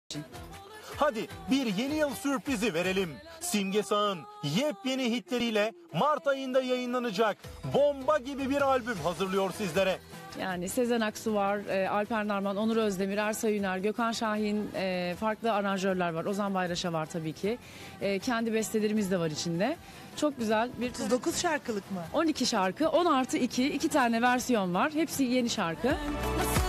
Hadi bir yeni yıl sürprizi verelim. Simge Sağ'ın yepyeni hitleriyle Mart ayında yayınlanacak bomba gibi bir albüm hazırlıyor sizlere. Yani Sezen Aksu var, Alper Narman, Onur Özdemir, Ersay Üner, Gökhan Şahin, farklı aranjörler var. Ozan Bayraş'a var tabii ki. Kendi bestelerimiz de var içinde. Çok güzel bir... 39 şarkılık mı? 12 şarkı, 10+2, 2 tane versiyon var. Hepsi yeni şarkı.